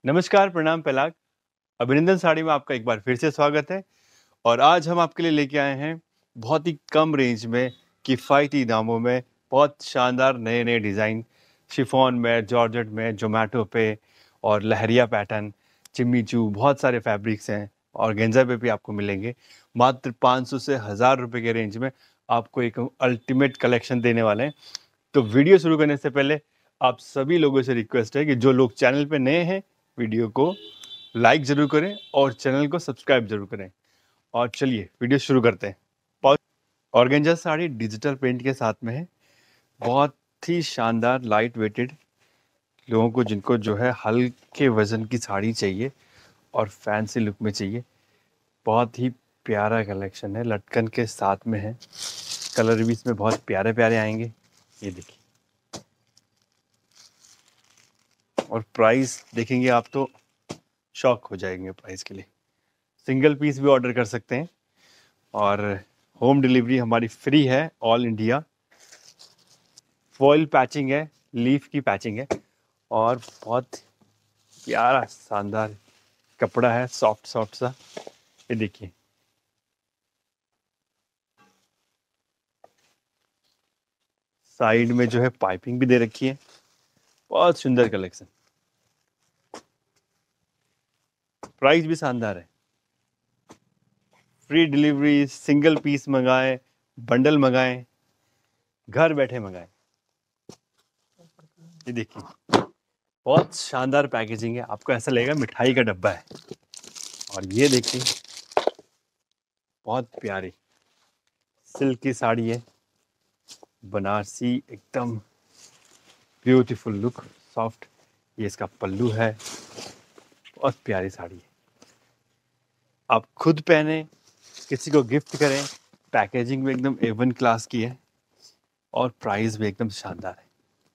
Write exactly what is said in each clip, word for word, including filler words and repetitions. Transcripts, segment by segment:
नमस्कार, प्रणाम पहलाग। अभिनंदन साड़ी में आपका एक बार फिर से स्वागत है। और आज हम आपके लिए लेके आए हैं बहुत ही कम रेंज में, किफ़ायती दामों में बहुत शानदार नए नए डिज़ाइन, शिफॉन में, जॉर्जेट में, जोमेटो पे और लहरिया पैटर्न, चिम्मीचू, बहुत सारे फैब्रिक्स हैं और गेंजा पे भी आपको मिलेंगे। मात्र पाँच सौ से हज़ार रुपये के रेंज में आपको एक अल्टीमेट कलेक्शन देने वाले हैं। तो वीडियो शुरू करने से पहले आप सभी लोगों से रिक्वेस्ट है कि जो लोग चैनल पे नए हैं, वीडियो को लाइक ज़रूर करें और चैनल को सब्सक्राइब ज़रूर करें। और चलिए वीडियो शुरू करते हैं। ऑर्गेंजा साड़ी डिजिटल प्रिंट के साथ में है, बहुत ही शानदार लाइट वेटेड, लोगों को जिनको जो है हल्के वज़न की साड़ी चाहिए और फैंसी लुक में चाहिए, बहुत ही प्यारा कलेक्शन है। लटकन के साथ में है, कलर भी इसमें बहुत प्यारे प्यारे आएंगे। ये देखिए, और प्राइस देखेंगे आप तो शॉक हो जाएंगे प्राइस के लिए। सिंगल पीस भी ऑर्डर कर सकते हैं और होम डिलीवरी हमारी फ्री है ऑल इंडिया। फॉइल पैचिंग है, लीफ की पैचिंग है और बहुत प्यारा शानदार कपड़ा है, सॉफ्ट सॉफ्ट सा। ये देखिए, साइड में जो है पाइपिंग भी दे रखी है, बहुत सुंदर कलेक्शन। प्राइस भी शानदार है। फ्री डिलीवरी, सिंगल पीस मंगाएं, बंडल मंगाएं, घर बैठे मंगाएं। ये देखिए, बहुत शानदार पैकेजिंग है, आपको ऐसा लगेगा मिठाई का डब्बा है। और ये देखिए, बहुत प्यारी सिल्क की साड़ी है, बनारसी, एकदम ब्यूटीफुल लुक, सॉफ्ट। ये इसका पल्लू है, बहुत प्यारी साड़ी है। आप खुद पहने, किसी को गिफ्ट करें। पैकेजिंग भी एकदम ए वन क्लास की है और प्राइस भी एकदम शानदार है।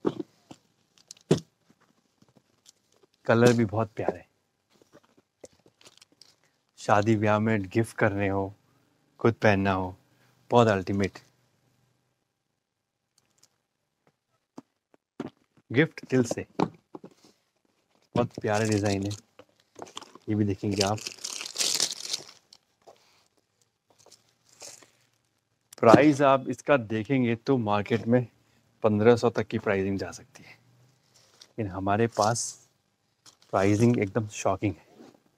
कलर भी बहुत प्यारे हैं। शादी ब्याह में गिफ्ट करने हो, खुद पहनना हो, बहुत अल्टीमेट गिफ्ट दिल से। बहुत प्यारे डिज़ाइन है, ये भी देखेंगे आप। प्राइस आप इसका देखेंगे तो मार्केट में पंद्रह सौ तक की प्राइसिंग जा सकती है, लेकिन हमारे पास प्राइसिंग एकदम शॉकिंग है।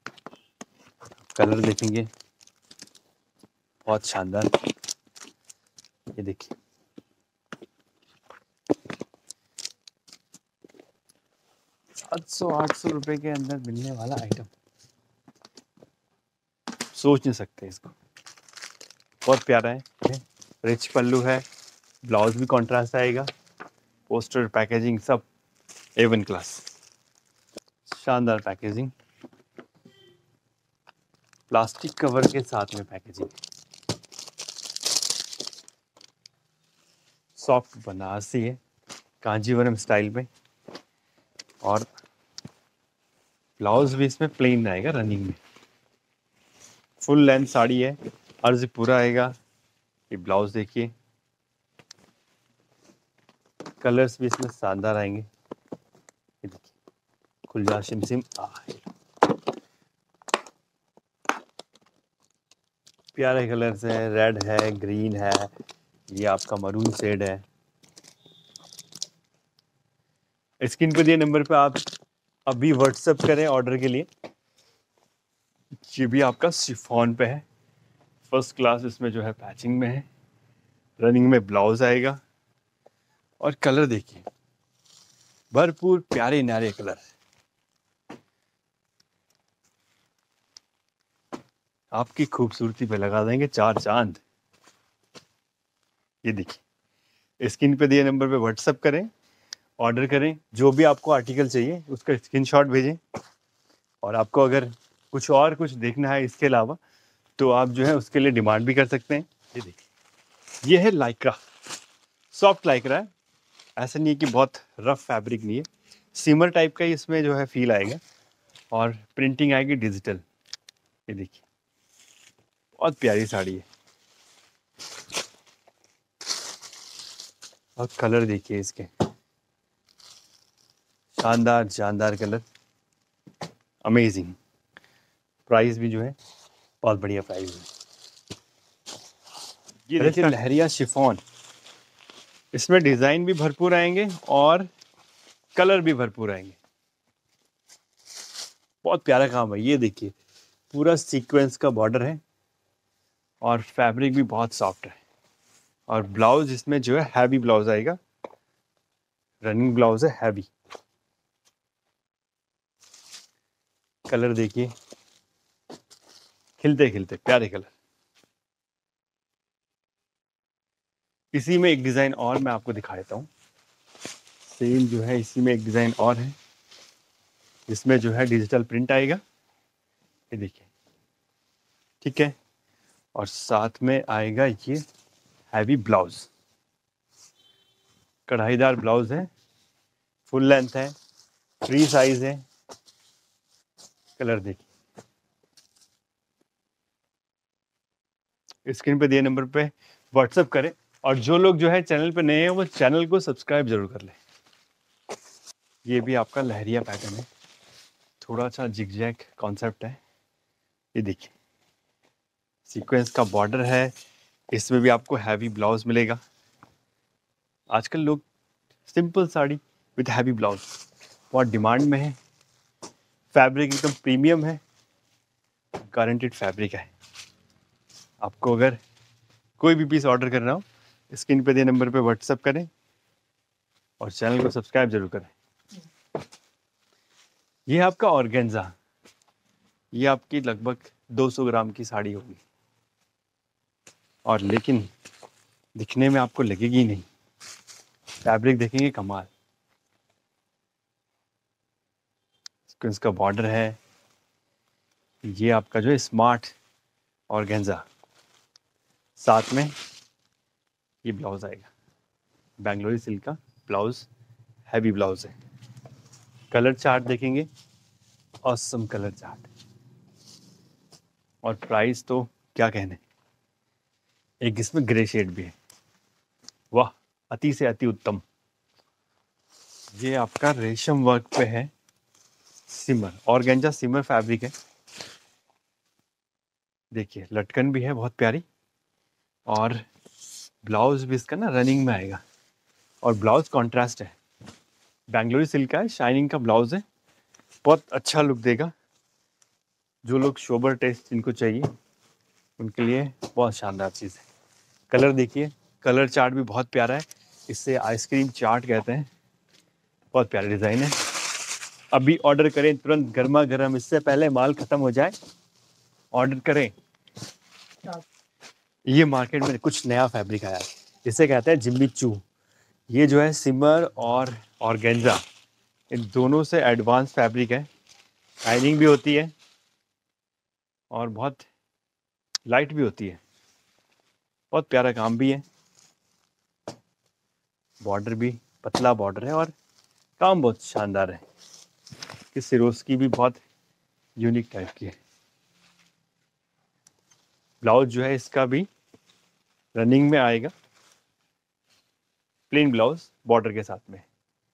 कलर देखेंगे, बहुत शानदार। ये देखिए, सात सौ आठ सौ रुपए के अंदर मिलने वाला आइटम, सोच नहीं सकते इसको। बहुत प्यारा है, रिच पल्लू है, ब्लाउज भी कॉन्ट्रास्ट आएगा, पोस्टर, पैकेजिंग सब ए वन क्लास। शानदार पैकेजिंग, प्लास्टिक कवर के साथ में पैकेजिंग, सॉफ्ट बनारसी है, कांजीवरम स्टाइल में। और ब्लाउज भी इसमें प्लेन आएगा, रनिंग में। फुल लेंथ साड़ी है, अर्ज पूरा आएगा। ये ब्लाउज देखिए, कलर्स भी इसमें शानदार आएंगे। ये देखिए, खुलजा सिमसिम, प्यारे कलर्स हैं, रेड है, ग्रीन है, ये आपका मरून शेड है। स्क्रीन पर दिए नंबर पे आप अभी व्हाट्सएप करें ऑर्डर के लिए। ये भी आपका शिफॉन पे है, फर्स्ट क्लास इसमें जो है पैचिंग में है, रनिंग में ब्लाउज आएगा। और कलर देखिए, भरपूर प्यारे नारे कलर, आपकी खूबसूरती पे लगा देंगे चार चांद। ये देखिए, स्क्रीन पे दिए नंबर पे व्हाट्सएप करें, ऑर्डर करें, जो भी आपको आर्टिकल चाहिए उसका स्क्रीनशॉट भेजें। और आपको अगर कुछ और कुछ देखना है इसके अलावा, तो आप जो है उसके लिए डिमांड भी कर सकते हैं। ये देखिए, ये है लाइक्रा, सॉफ्ट लाइक्रा है, ऐसा नहीं है कि बहुत रफ फैब्रिक नहीं है, सिमर टाइप का ही इसमें जो है फील आएगा और प्रिंटिंग आएगी डिजिटल। ये देखिए, बहुत प्यारी साड़ी है। और कलर देखिए इसके, शानदार शानदार कलर। अमेजिंग। प्राइस भी जो है बहुत बढ़िया प्राइस है। ये देखिए लहरिया शिफॉन, इसमें डिज़ाइन भी भरपूर आएंगे और कलर भी भरपूर आएंगे। बहुत प्यारा काम है। ये देखिए पूरा सीक्वेंस का बॉर्डर है और फैब्रिक भी बहुत सॉफ्ट है। और ब्लाउज इसमें जो है हैवी ब्लाउज आएगा, रनिंग ब्लाउज है हैवी। कलर देखिए खिलते खिलते प्यारे कलर। इसी में एक डिज़ाइन और मैं आपको दिखा देता हूँ। सेम जो है इसी में एक डिज़ाइन और है, इसमें जो है डिजिटल प्रिंट आएगा, ये देखिए, ठीक है। और साथ में आएगा ये हैवी ब्लाउज, कढ़ाईदार ब्लाउज है, फुल लेंथ है, फ्री साइज है। कलर देखिए, स्क्रीन पे दिए नंबर पे व्हाट्सअप करें। और जो लोग जो है चैनल पे नए हैं वो चैनल को सब्सक्राइब जरूर कर लें। ये भी आपका लहरिया पैटर्न है, थोड़ा सा जिगजैग कॉन्सेप्ट है। ये देखिए सीक्वेंस का बॉर्डर है, इसमें भी आपको हैवी ब्लाउज मिलेगा। आजकल लोग simple sari with heavy blouse बहुत डिमांड में है। फैब्रिक एकदम प्रीमियम है, गारंटेड फैब्रिक है। आपको अगर कोई भी पीस ऑर्डर करना हो स्क्रीन पे दिए नंबर पे व्हाट्सएप करें और चैनल को सब्सक्राइब जरूर करें। ये है आपका ऑर्गेन्जा, ये आपकी लगभग दो सौ ग्राम की साड़ी होगी और लेकिन दिखने में आपको लगेगी नहीं। फैब्रिक देखेंगे कमाल, इसका बॉर्डर है। ये आपका जो है स्मार्ट ऑर्गेन्जा, साथ में ये ब्लाउज आएगा, बेंगलोरी सिल्क का ब्लाउज, हैवी ब्लाउज है। कलर चार्ट देखेंगे, ऑसम कलर चार्ट। और प्राइस तो क्या कहने, एक इसमें ग्रे शेड भी है, वाह अति से अति उत्तम। ये आपका रेशम वर्क पे है, सिमर ऑर्गेन्जा सिमर फैब्रिक है। देखिए लटकन भी है बहुत प्यारी और ब्लाउज भी इसका ना रनिंग में आएगा और ब्लाउज कॉन्ट्रास्ट है, बेंगलोरी सिल्क का है, शाइनिंग का ब्लाउज है, बहुत अच्छा लुक देगा। जो लोग सोबर टेस्ट जिनको चाहिए उनके लिए बहुत शानदार चीज़ है। कलर देखिए, कलर चार्ट भी बहुत प्यारा है, इससे आइसक्रीम चार्ट कहते हैं। बहुत प्यारा डिज़ाइन है। अभी ऑर्डर करें तुरंत, गर्मा गर्म, इससे पहले माल ख़त्म हो जाए ऑर्डर करें। ये मार्केट में कुछ नया फैब्रिक आया है, इसे कहते हैं जिम्मीचू। ये जो है सिमर और ऑर्गेन्जा इन दोनों से एडवांस फैब्रिक है, शाइनिंग भी होती है और बहुत लाइट भी होती है। बहुत प्यारा काम भी है, बॉर्डर भी पतला बॉर्डर है और काम बहुत शानदार है। कि सिरोस्की भी बहुत यूनिक टाइप की है। ब्लाउज जो है इसका भी रनिंग में आएगा, प्लेन ब्लाउज बॉर्डर के साथ में।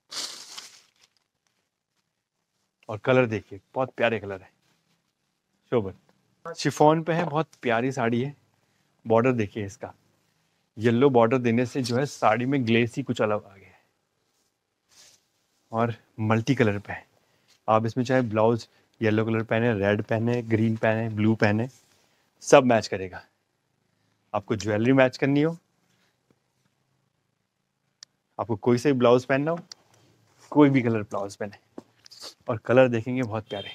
और कलर देखिए बहुत प्यारे कलर है, शोभन शिफॉन पे है, बहुत प्यारी साड़ी है। बॉर्डर देखिए इसका, येलो बॉर्डर देने से जो है साड़ी में ग्लेस ही कुछ अलग आ गया है और मल्टी कलर पे है। आप इसमें चाहे ब्लाउज येलो कलर पहने, रेड पहने, ग्रीन पहने, ब्लू पहने, सब मैच करेगा। आपको ज्वेलरी मैच करनी हो, आपको कोई से ब्लाउज पहनना हो, कोई भी कलर ब्लाउज पहने। और कलर देखेंगे बहुत प्यारे।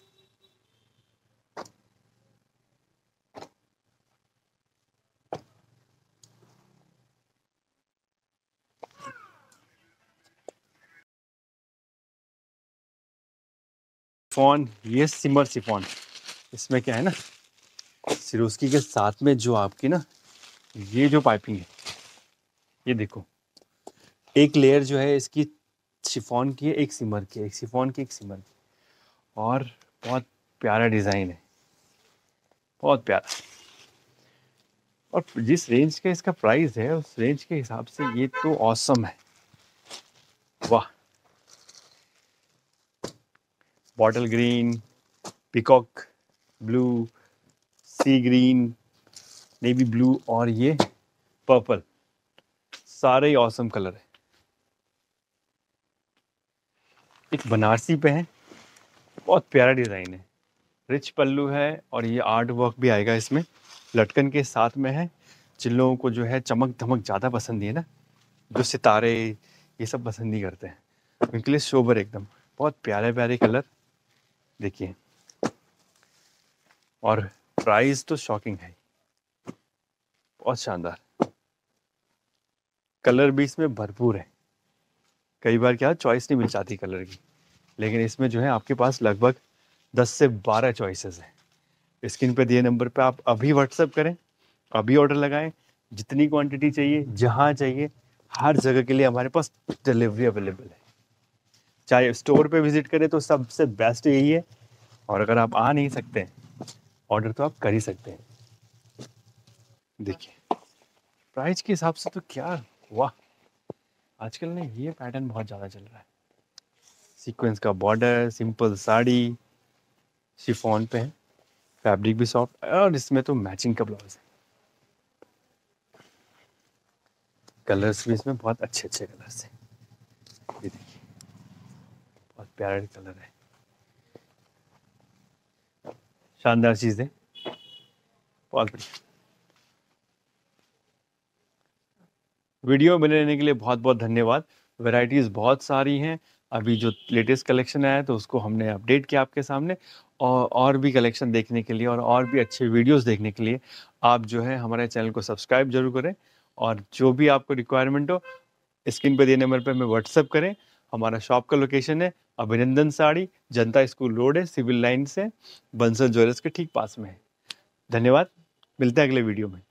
सिफॉन, ये सिमर सिफॉन, इसमें क्या है ना, सिरोस्की के साथ में जो आपकी ना ये जो पाइपिंग है, ये देखो एक लेयर जो है इसकी शिफॉन की है, एक सिमर की, एक शिफॉन की, एक सिमर की। और बहुत प्यारा डिज़ाइन है, बहुत प्यारा। और जिस रेंज का इसका प्राइस है उस रेंज के हिसाब से ये तो ऑसम है, वाह। Bottle green, peacock blue, sea green, navy blue और ये पर्पल, सारे ही ऑसम कलर है। एक बनारसी पे है, बहुत प्यारा डिज़ाइन है, रिच पल्लू है और ये आर्ट वर्क भी आएगा इसमें, लटकन के साथ में है। जिन लोगों को जो है चमक धमक ज़्यादा पसंद है ना, जो सितारे ये सब पसंद नहीं करते हैं, उनके लिए सोबर एकदम। बहुत प्यारे प्यारे कलर देखिए, और प्राइस तो शॉकिंग है, बहुत शानदार। कलर भी इसमें भरपूर है। कई बार क्या चॉइस नहीं मिल जाती कलर की, लेकिन इसमें जो है आपके पास लगभग दस से बारह चॉइसेस हैं। स्क्रीन पे दिए नंबर पे आप अभी व्हाट्सएप करें, अभी ऑर्डर लगाएं। जितनी क्वांटिटी चाहिए, जहां चाहिए, हर जगह के लिए हमारे पास डिलीवरी अवेलेबल है। चाहे स्टोर पे विजिट करें तो सबसे बेस्ट यही है, और अगर आप आ नहीं सकते ऑर्डर तो आप कर ही सकते हैं। देखिए प्राइस के हिसाब से तो क्या, वाह, आजकल ना ये पैटर्न बहुत ज़्यादा चल रहा है। सीक्वेंस का बॉर्डर, सिंपल साड़ी, शिफॉन पे है, फैब्रिक भी सॉफ्ट, और इसमें तो मैचिंग का ब्लाउज है। कलर्स भी इसमें बहुत अच्छे अच्छे कलर्स हैं, ये देखिए बहुत प्यारे कलर है, शानदार चीज़ है, बहुत बढ़िया। वीडियो में बने रहने के लिए बहुत बहुत धन्यवाद। वैरायटीज़ बहुत सारी हैं, अभी जो लेटेस्ट कलेक्शन आया है तो उसको हमने अपडेट किया आपके सामने, और और भी कलेक्शन देखने के लिए और और भी अच्छे वीडियोस देखने के लिए आप जो है हमारे चैनल को सब्सक्राइब जरूर करें, और जो भी आपको रिक्वायरमेंट हो स्क्रीन पे दिए नंबर पे हमें व्हाट्सअप करें। हमारा शॉप का लोकेशन है अभिनंदन साड़ी, जनता स्कूल रोड है, सिविल लाइन से बंसल ज्वेलर्स के ठीक पास में है। धन्यवाद, मिलते हैं अगले वीडियो में।